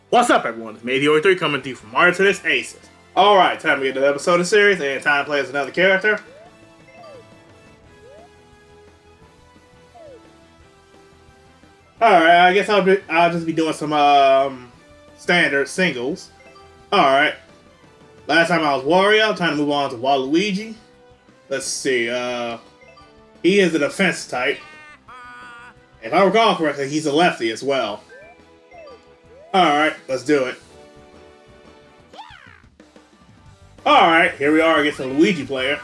What's up, everyone? It's Meteor3 coming to you from Mario Tennis Aces. Alright, time to get to the episode of the series, and time to play as another character. Alright, I guess I'll just be doing some standard singles. Alright. Last time I was Wario, time to move on to Waluigi. Let's see, he is a defense type. If I recall correctly, he's a lefty as well. Alright, let's do it. Alright, here we are against a Luigi player.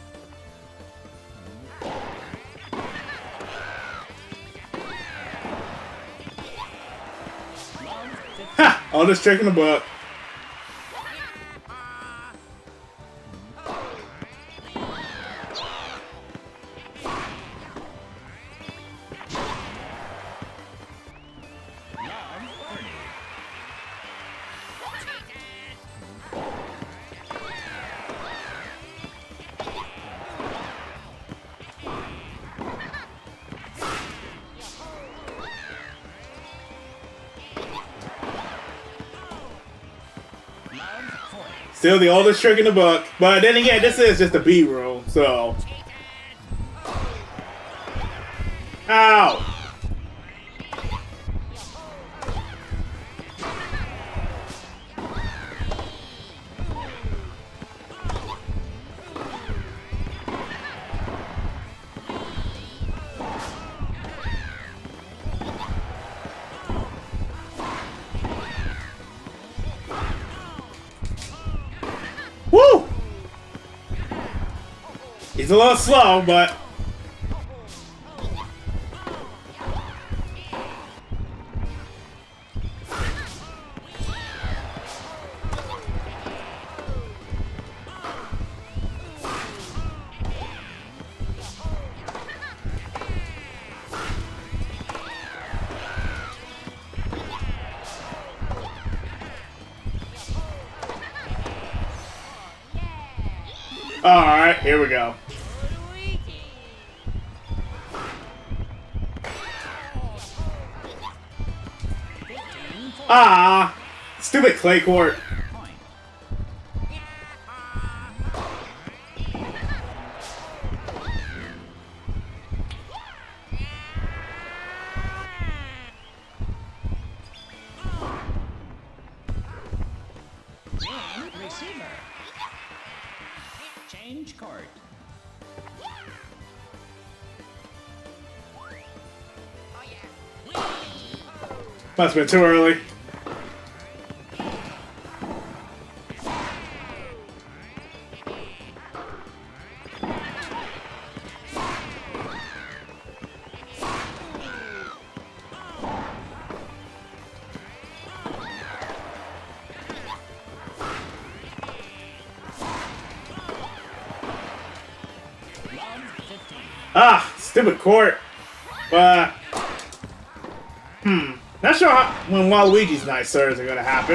Ha! Oldest trick in the book. Still the oldest trick in the book, but then again, this is just a B room, so. Ow! Woo! He's a little slow, but... Alright, here we go. Ah! Stupid clay court. Receiver. Change court. Must have been too early. Ah, stupid court. Not sure when Waluigi's nice serves are gonna happen.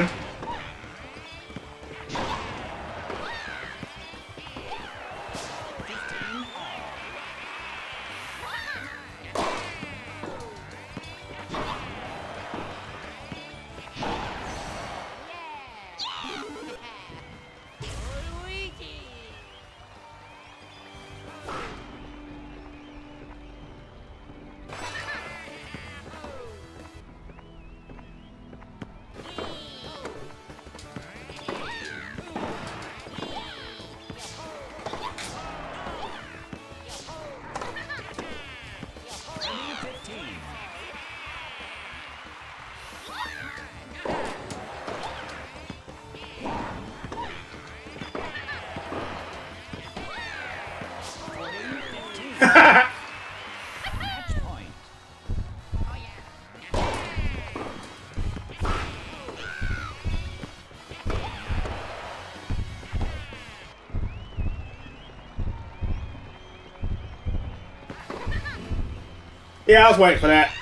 Yeah, I was waiting for that.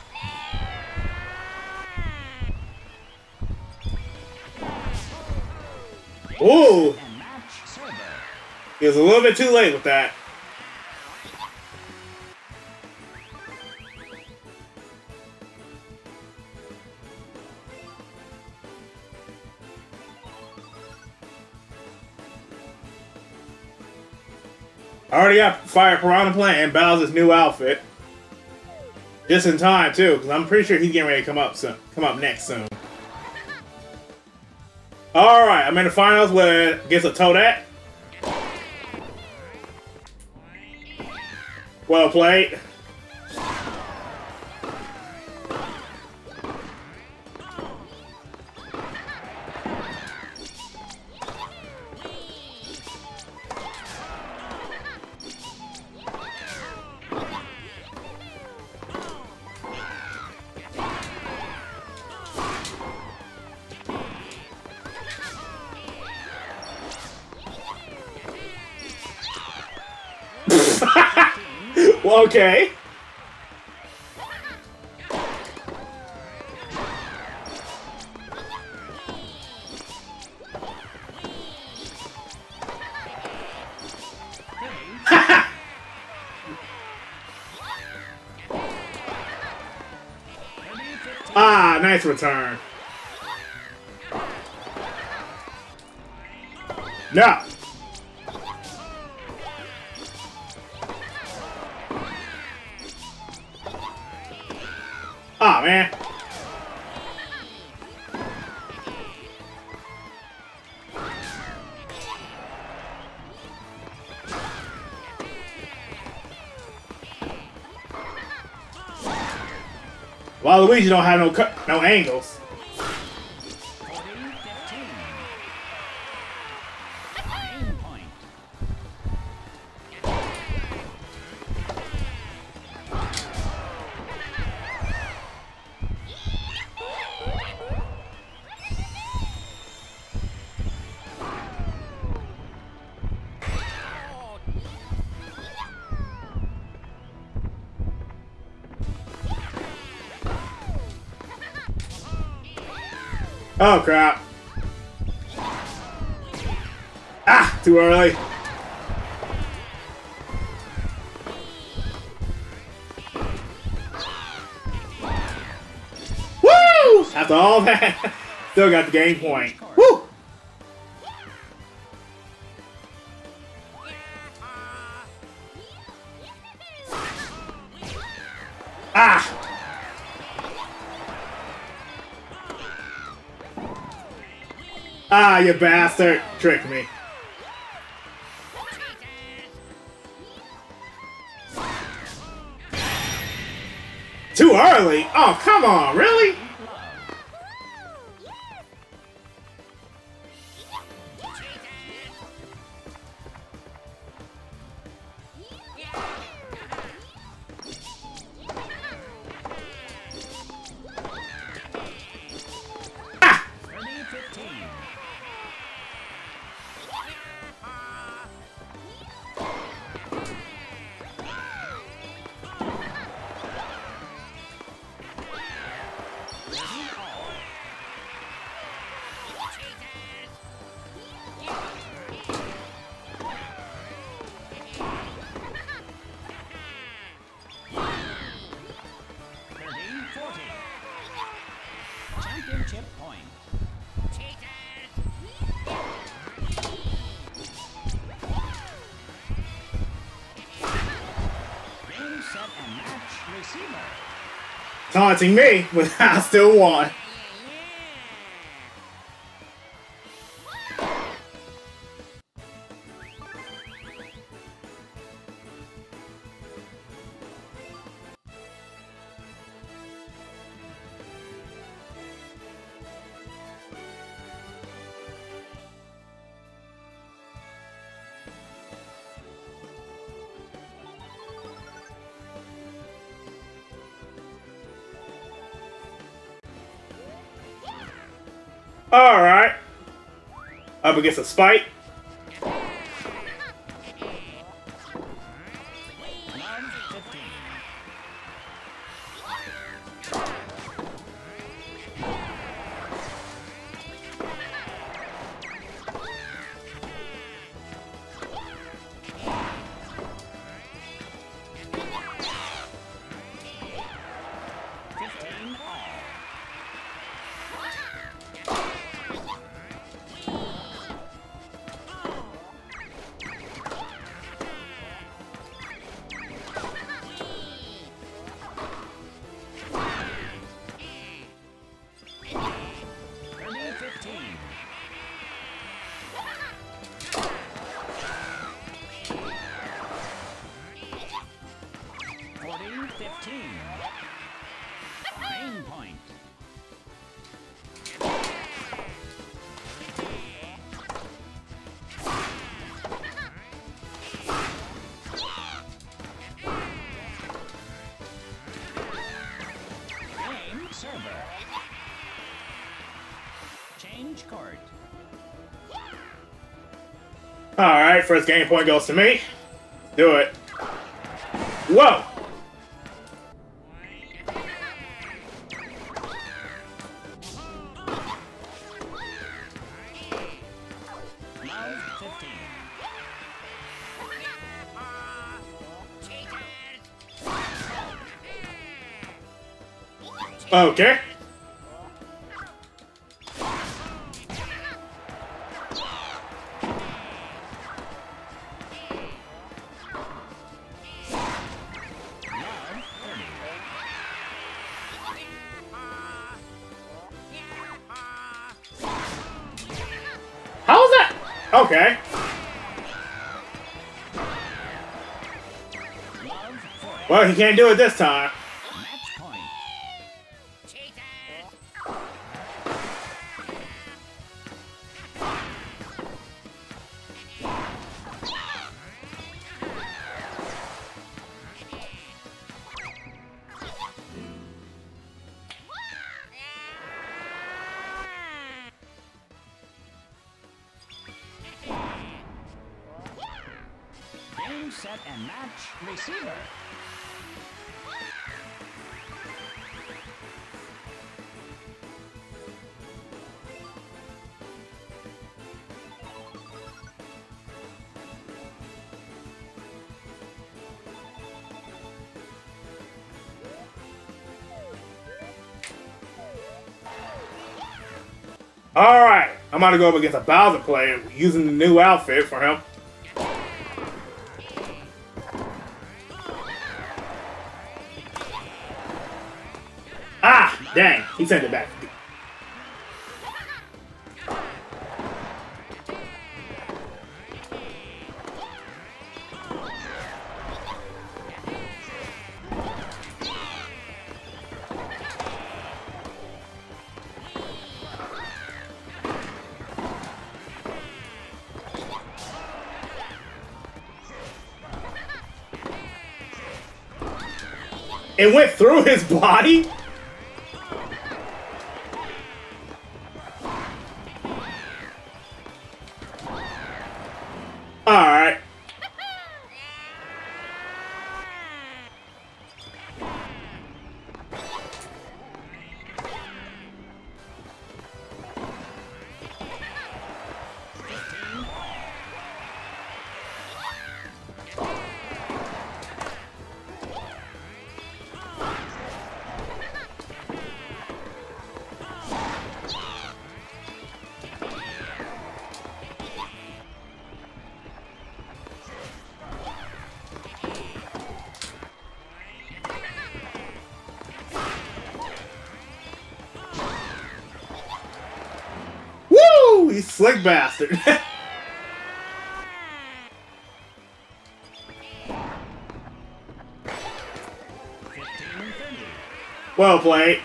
Ooh! He was a little bit too late with that. I already got Fire Piranha Plant and Bowser's new outfit. Just in time too, because I'm pretty sure he's getting ready to come up soon. Come up next soon. All right, I'm in the finals with against a Toadette. Well played. Well, okay. Ah, nice return. No. Ah, man. Waluigi don't have no angles. Oh crap. Ah, too early. Woo! After all that, still got the game point. Woo! Ah! Ah, you bastard! Tricked me. Too early? Oh, come on, really? Championship point. Game, set, and match. Receiver. Taunting me, but I still won. Alright. Up against a Spike. point. Game server. Change court. Alright, first game point goes to me. Do it. Whoa! Love 15. Okay. Love 30. How was that? Okay. Love 40. Well, he can't do it this time. Match point. Game, set, and match. Receiver. Alright, I'm about to go up against a Bowser player using the new outfit for him. Ah, dang, he sent it back. It went through his body? Alright. Woo! You slick bastard. 15 and 30. Well played.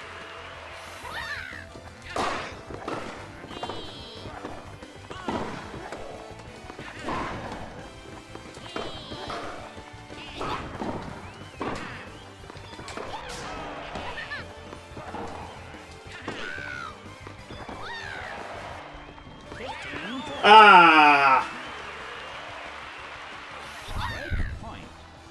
Ah! Break point.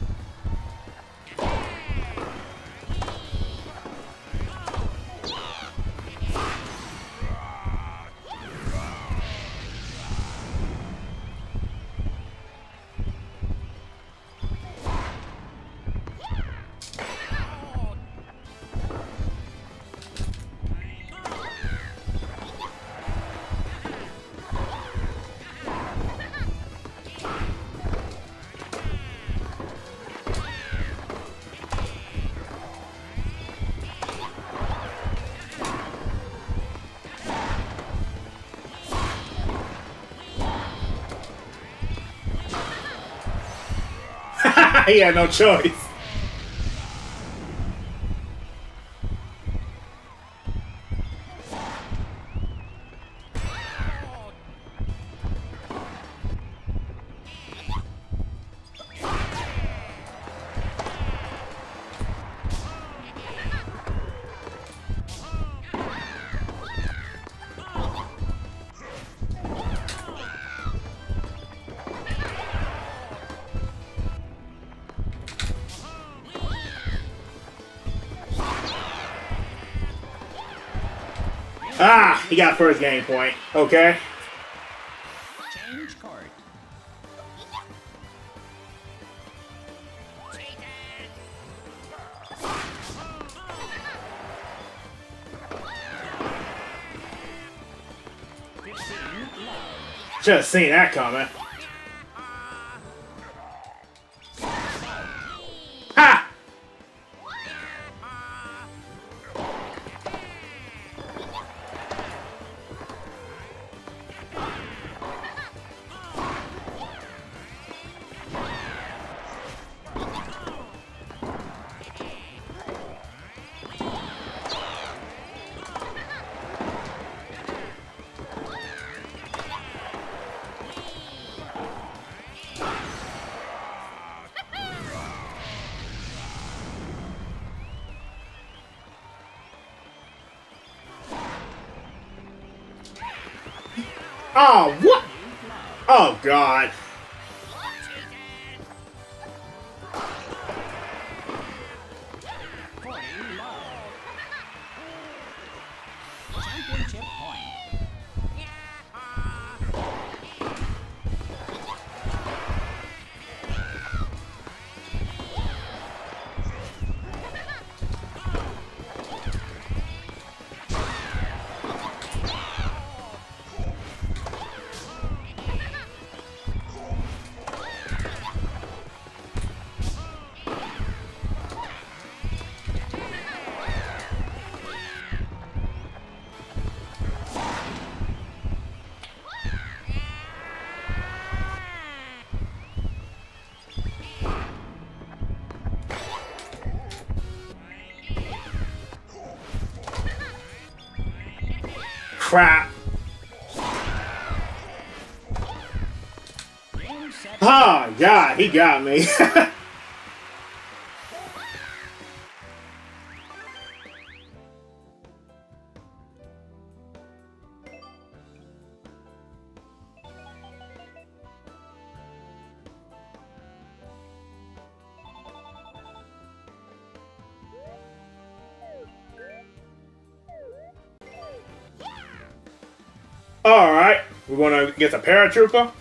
He had no choice. Ah, he got first game point. Okay. Change court. Should have seen that coming. Ha! Oh, what? Oh, God. Championship point. Crap. Game set. Oh, God, he got me. Alright, we're gonna get the paratrooper.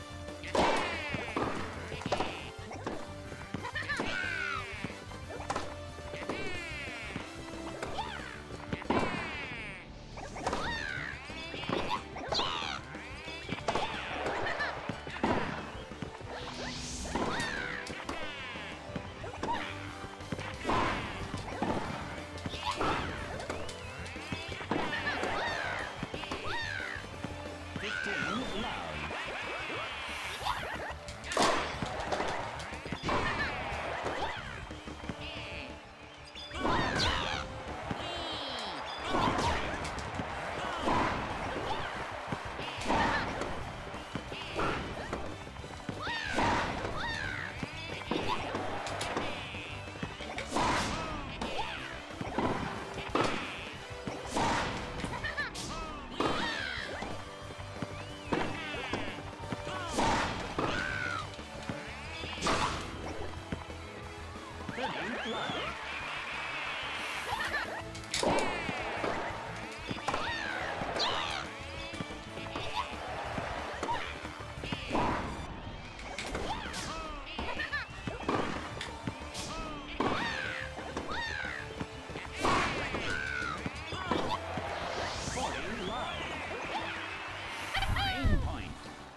Game point.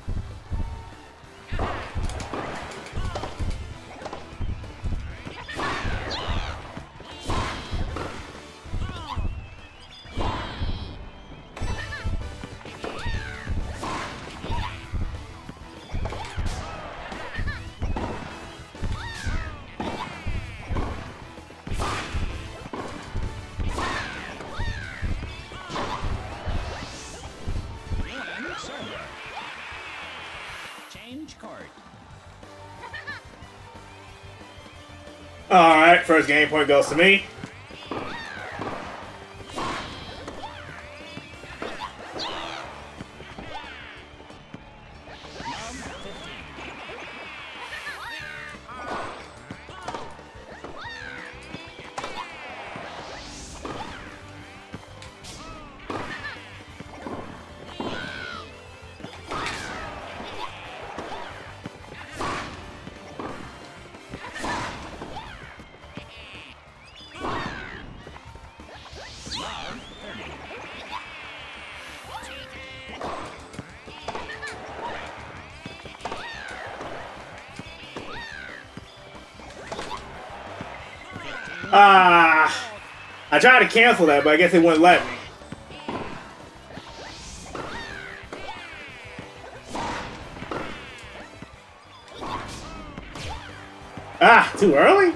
Game server. Change court. Alright, first game point goes to me. Nub 15. Love 30. Ah, I tried to cancel that, but I guess it wouldn't let me. Ah, too early?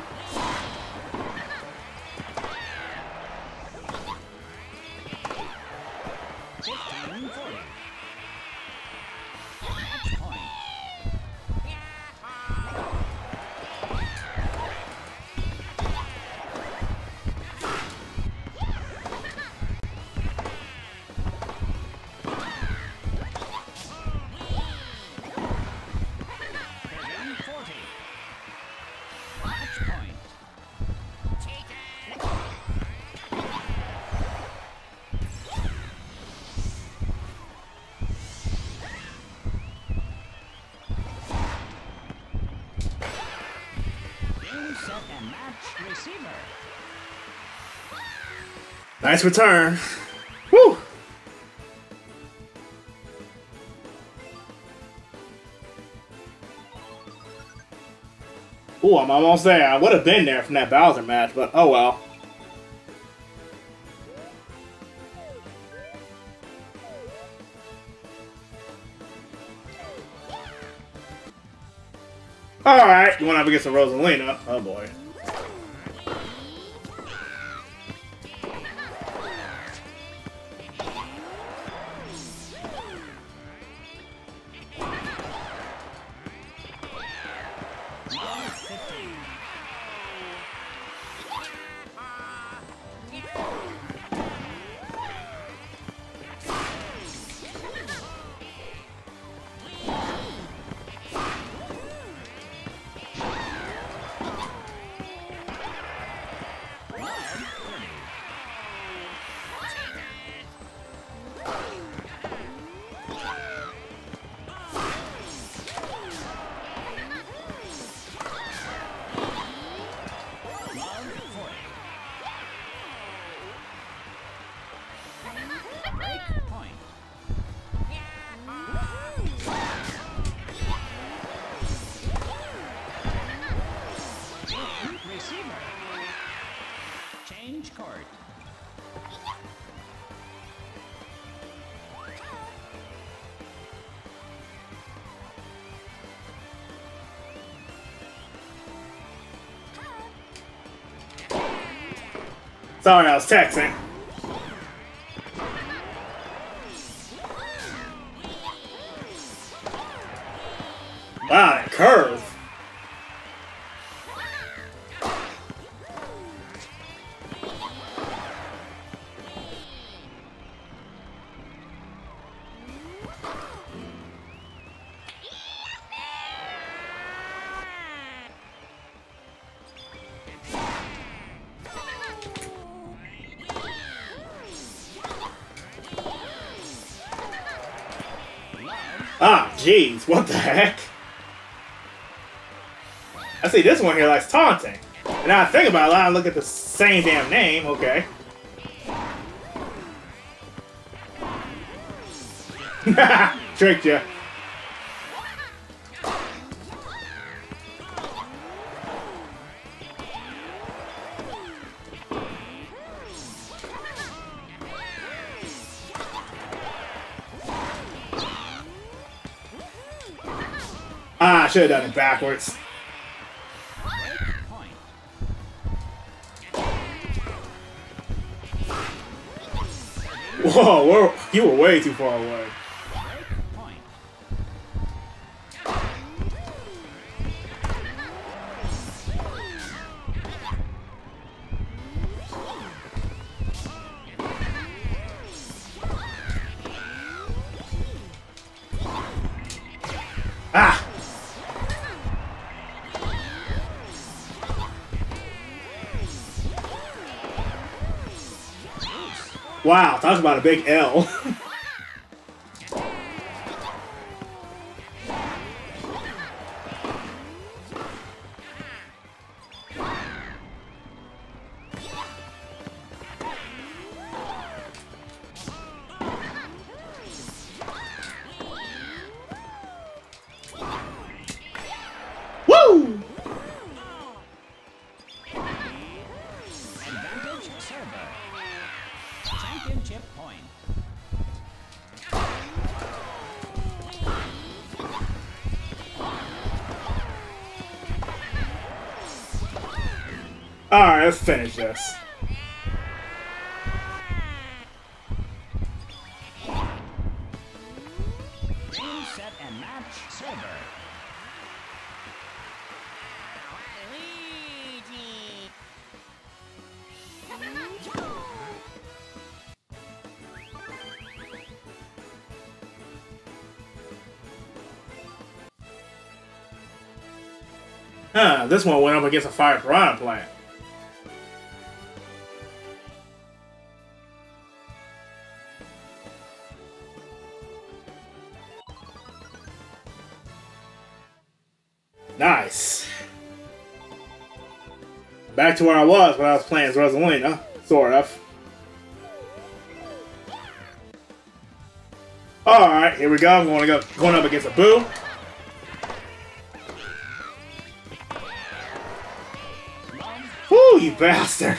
Match point. Match point. Game, set, and match receiver. Nice return. Woo! Ooh, I'm almost there. I would have been there from that Bowser match, but oh well. Alright, you want to up against the Rosalina? Oh boy. Love 15. Break point. Receiver. Change court. Sorry, I was texting. Wow, that curve. Ah, jeez, what the heck? I see this one here likes taunting. And now I think about it, I look at the same damn name, okay. Tricked ya. Ah, I should have done it backwards. Point. Whoa, you were way too far away. Point. Ah! Wow, talk about a big L. Championship point. Alright, let's finish this. Game, set, and match. Silver. Huh, this one went up against a Fire Piranha Plant. Nice. Back to where I was when I was playing as Rosalina, sort of. Alright, here we go. I'm going up against a Boo. Woo, you bastard!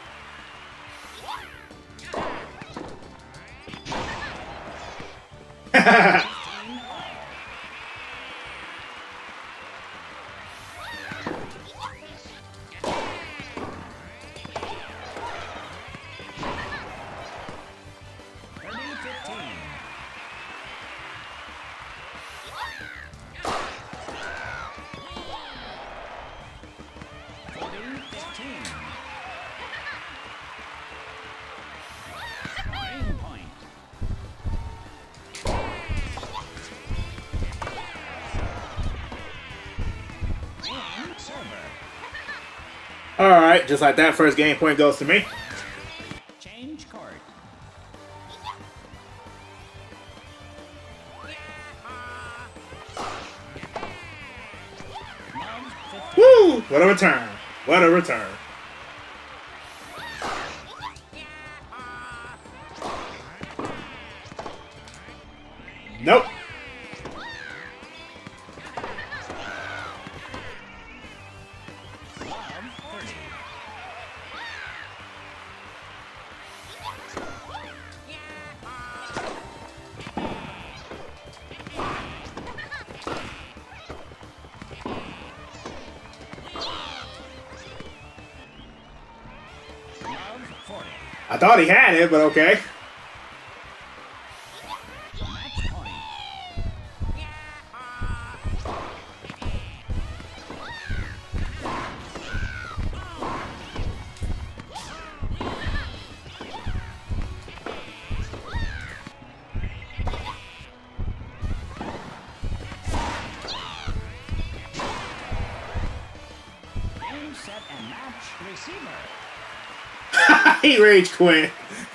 Alright, just like that, first game point goes to me. Change court. Woo! What a return. What a return. Nope. I thought he had it, but okay. Match point. Game, set, and match. Receiver. He rage quit.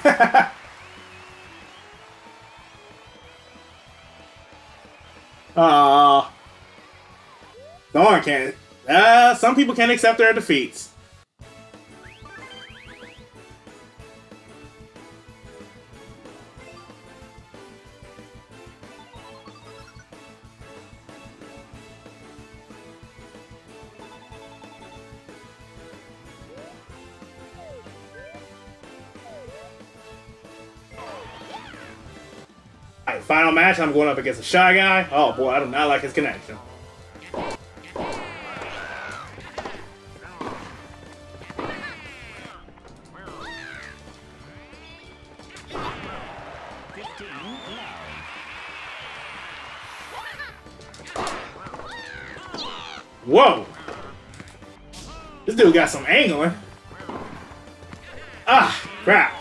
No one can. Some people can't accept their defeats. Alright, final match. I'm going up against a Shy Guy. Oh boy, I do not like his connection. Whoa! This dude got some angling. Ah, crap.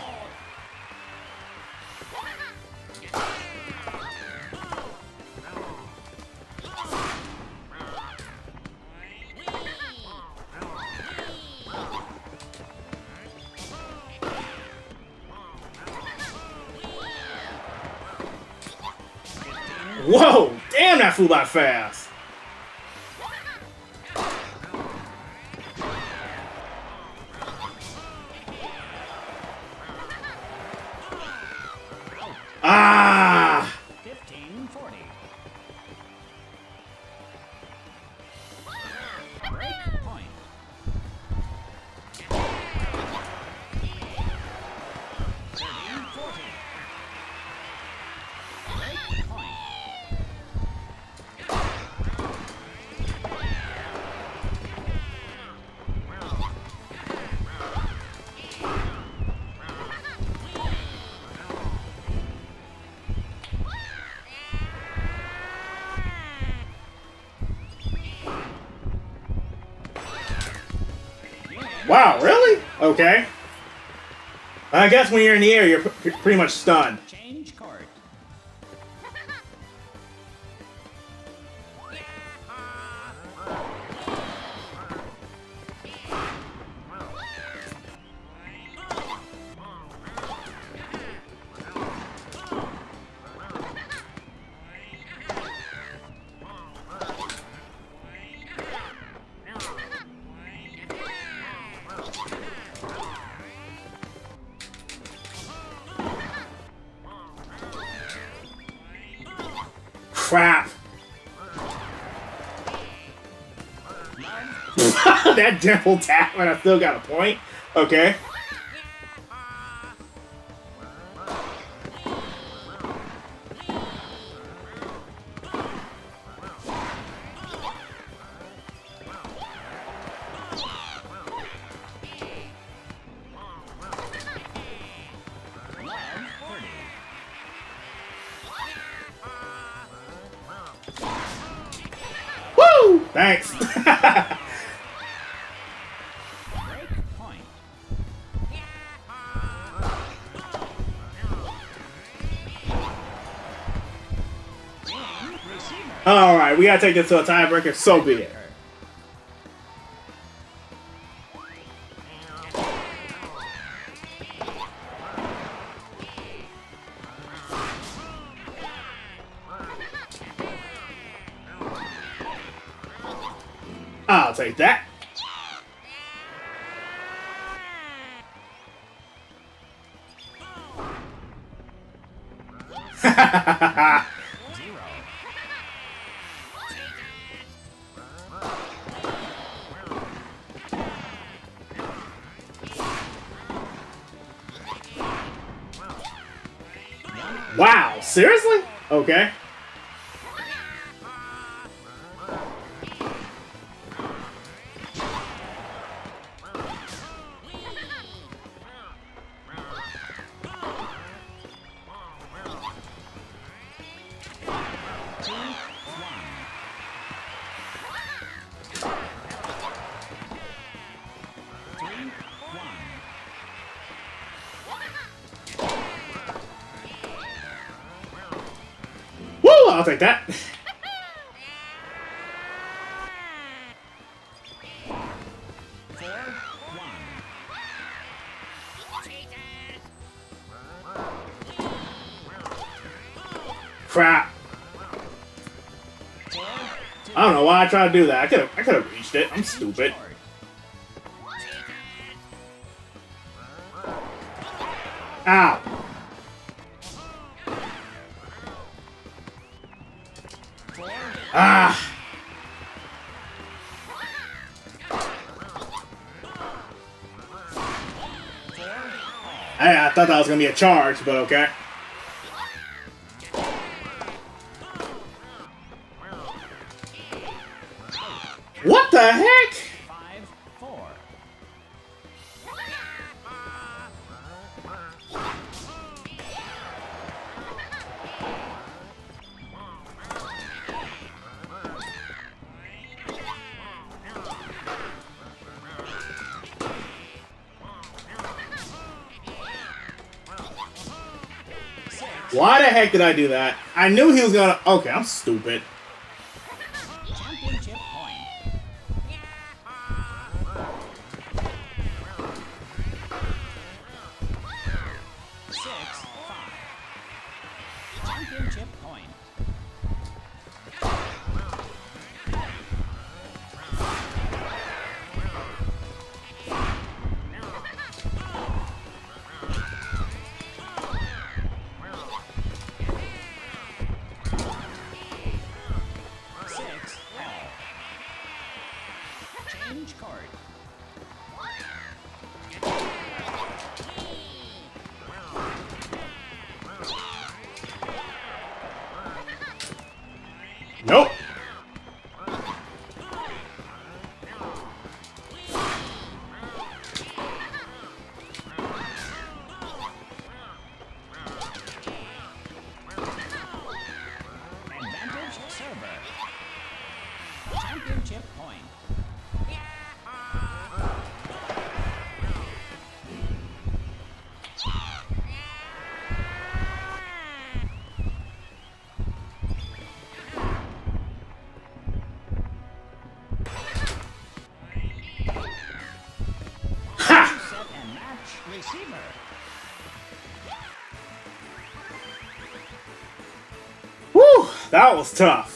Whoa! Damn, that flew by fast. Ah! 15-40. Break point. Wow, really? Okay. I guess when you're in the air, you're pretty much stunned. Change court. Crap. That dimple tap, and I still got a point. Okay. Woo! Thanks. Break point. Game receiver. Alright, we gotta take this to a tiebreaker, so be it. I'll take that. Zero. Wow, seriously? Okay. Woo, I'll take that. Crap. I don't know why I tried to do that. I could have reached it. I'm stupid. Ow. Ah. I thought that was gonna be a charge, but okay. What the heck? 5-4. Why the heck did I do that? I knew he was gonna... Okay, I'm stupid. Championship point. Championship point. Change card. Nope. Advantage server. Championship point. That was tough.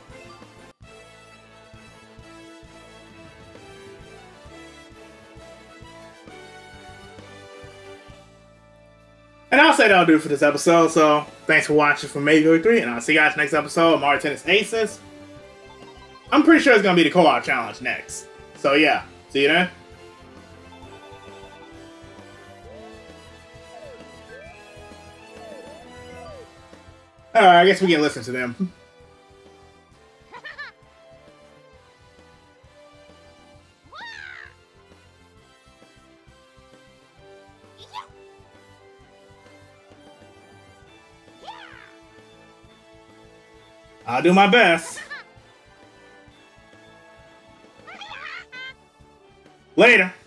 And I'll say that'll do it for this episode, so thanks for watching from Maybe 3, and I'll see you guys next episode of Mario Tennis Aces. I'm pretty sure it's going to be the co-op challenge next. So yeah, see you then. Alright, I guess we can listen to them. I'll do my best. Later.